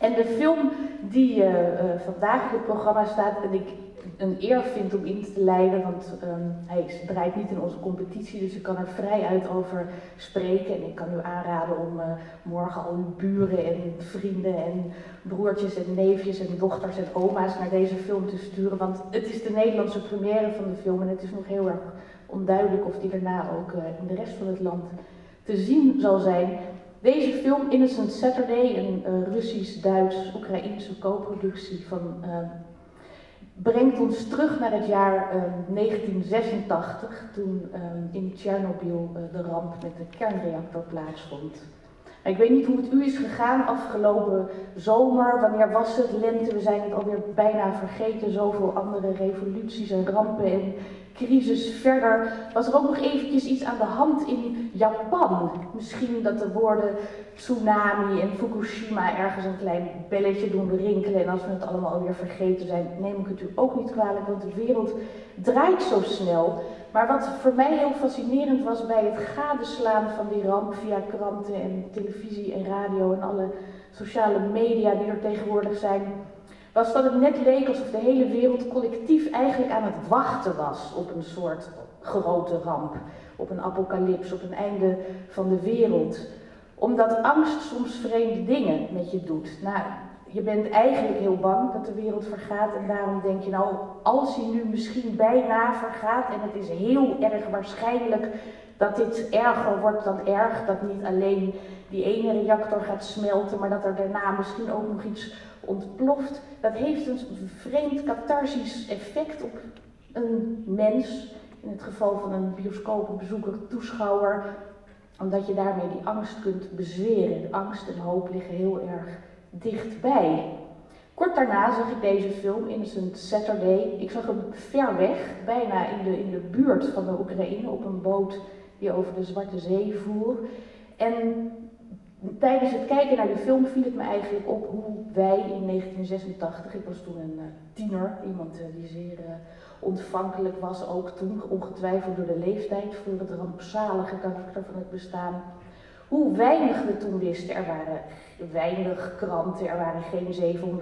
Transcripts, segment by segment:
En de film die vandaag in het programma staat en ik een eer vind om in te leiden, want hij draait niet in onze competitie, dus ik kan er vrij uit over spreken. En ik kan u aanraden om morgen al uw buren en vrienden en broertjes en neefjes en dochters en oma's naar deze film te sturen. Want het is de Nederlandse première van de film en het is nog heel erg onduidelijk of die daarna ook in de rest van het land te zien zal zijn. Deze film, Innocent Saturday, een Russisch-Duits-Oekraïense co-productie brengt ons terug naar het jaar 1986, toen in Tsjernobyl de ramp met de kernreactor plaatsvond. Ik weet niet hoe het u is gegaan afgelopen zomer, wanneer was het, lente, we zijn het alweer bijna vergeten, zoveel andere revoluties en rampen en crisis verder. Was er ook nog eventjes iets aan de hand in Japan? Misschien dat de woorden tsunami en Fukushima ergens een klein belletje doen rinkelen en als we het allemaal alweer vergeten zijn, neem ik het u ook niet kwalijk, want de wereld draait zo snel. Maar wat voor mij heel fascinerend was bij het gadeslaan van die ramp via kranten en televisie en radio en alle sociale media die er tegenwoordig zijn, was dat het net leek alsof de hele wereld collectief eigenlijk aan het wachten was op een soort grote ramp, op een apocalyps, op een einde van de wereld. Omdat angst soms vreemde dingen met je doet. Nou, je bent eigenlijk heel bang dat de wereld vergaat en daarom denk je nou, als hij nu misschien bijna vergaat en het is heel erg waarschijnlijk dat dit erger wordt dan erg, dat niet alleen die ene reactor gaat smelten, maar dat er daarna misschien ook nog iets ontploft. Dat heeft een vreemd catharsisch effect op een mens, in het geval van een bioscoopbezoeker, toeschouwer, omdat je daarmee die angst kunt bezweren. Angst en hoop liggen heel erg dichtbij. Kort daarna zag ik deze film, Innocent Saturday. Ik zag hem ver weg, bijna in de buurt van de Oekraïne, op een boot die over de Zwarte Zee voer. En tijdens het kijken naar de film viel het me eigenlijk op hoe wij in 1986, ik was toen een tiener, iemand die zeer ontvankelijk was, ook toen, ongetwijfeld door de leeftijd, voor het rampzalige karakter van het bestaan, hoe weinig we toen wisten. Er waren weinig kranten, er waren geen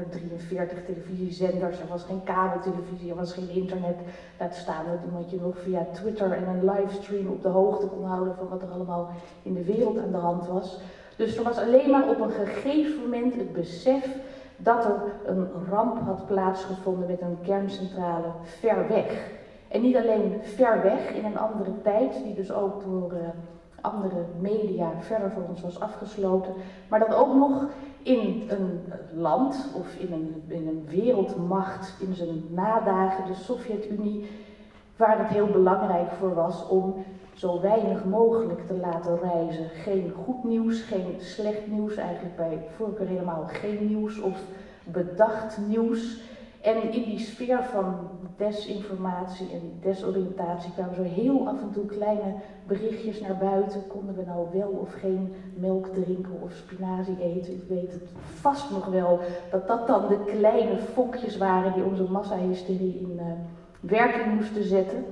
743 televisiezenders, er was geen kabeltelevisie, er was geen internet. Laat staan dat iemand je nog via Twitter en een livestream op de hoogte kon houden van wat er allemaal in de wereld aan de hand was. Dus er was alleen maar op een gegeven moment het besef dat er een ramp had plaatsgevonden met een kerncentrale ver weg. En niet alleen ver weg in een andere tijd, die dus ook door andere media verder van ons was afgesloten, maar dat ook nog in een land of in een wereldmacht in zijn nadagen, de Sovjet-Unie, waar het heel belangrijk voor was om zo weinig mogelijk te laten reizen. Geen goed nieuws, geen slecht nieuws, eigenlijk bij voorkeur helemaal geen nieuws of bedacht nieuws. En in die sfeer van desinformatie en desoriëntatie kwamen zo heel af en toe kleine berichtjes naar buiten. Konden we nou wel of geen melk drinken of spinazie eten? U weet het vast nog wel dat dat dan de kleine vonkjes waren die onze massahysterie in werking moesten zetten.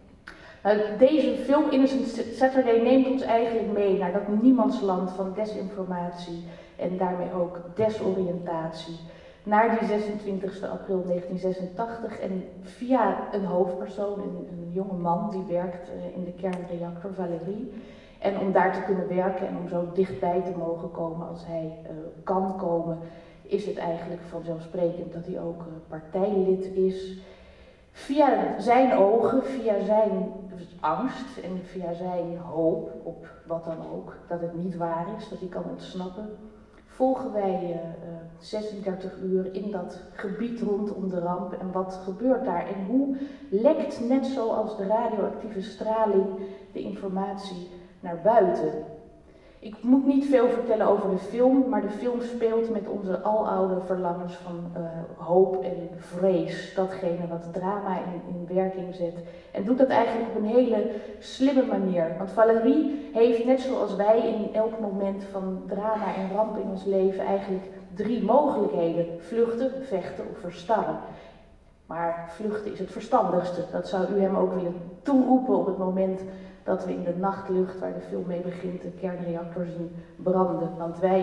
Deze film, Innocent Saturday, neemt ons eigenlijk mee naar dat niemandsland van desinformatie en daarmee ook desoriëntatie. Naar die 26 april 1986 en via een hoofdpersoon, een jonge man die werkt in de kernreactor, Valerie. En om daar te kunnen werken en om zo dichtbij te mogen komen als hij kan komen, is het eigenlijk vanzelfsprekend dat hij ook partijlid is. Via zijn ogen, via zijn angst en via zijn hoop op wat dan ook, dat het niet waar is, dat hij kan ontsnappen, volgen wij 36 uur in dat gebied rondom de ramp en wat gebeurt daar en hoe lekt net zoals de radioactieve straling de informatie naar buiten. Ik moet niet veel vertellen over de film, maar de film speelt met onze aloude verlangens van hoop en vrees. Datgene wat drama in werking zet. En doet dat eigenlijk op een hele slimme manier. Want Valerie heeft, net zoals wij in elk moment van drama en ramp in ons leven, eigenlijk 3 mogelijkheden. Vluchten, vechten of verstarren. Maar vluchten is het verstandigste. Dat zou u hem ook willen toeroepen op het moment dat we in de nachtlucht, waar de film mee begint, de kernreactor zien branden. Want wij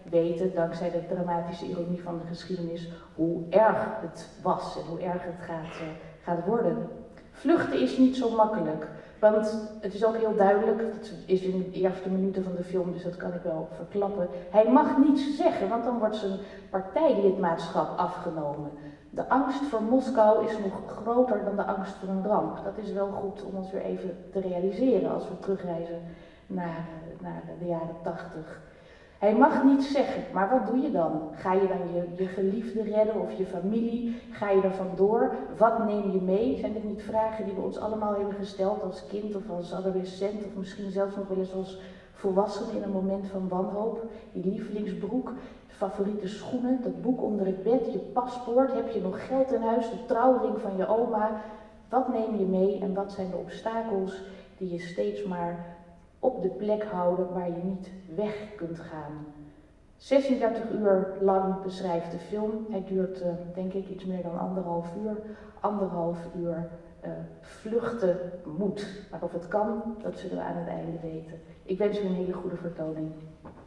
weten, dankzij de dramatische ironie van de geschiedenis, hoe erg het was en hoe erg het gaat worden. Vluchten is niet zo makkelijk, want het is ook heel duidelijk, het is in de eerste minuten van de film, dus dat kan ik wel verklappen. Hij mag niets zeggen, want dan wordt zijn partijlidmaatschap afgenomen. De angst voor Moskou is nog groter dan de angst voor een ramp. Dat is wel goed om ons weer even te realiseren als we terugreizen naar de jaren 80. Hij mag niets zeggen, maar wat doe je dan? Ga je dan je geliefde redden of je familie? Ga je er vandoor? Wat neem je mee? Zijn dit niet vragen die we ons allemaal hebben gesteld als kind of als adolescent of misschien zelfs nog wel eens als volwassene in een moment van wanhoop? Je lievelingsbroek, favoriete schoenen, dat boek onder het bed, je paspoort, heb je nog geld in huis, de trouwring van je oma? Wat neem je mee en wat zijn de obstakels die je steeds maar op de plek houden waar je niet weg kunt gaan? 36 uur lang beschrijft de film. Hij duurt denk ik iets meer dan 1,5 uur. 1,5 uur vluchten moet. Maar of het kan, dat zullen we aan het einde weten. Ik wens u een hele goede vertoning.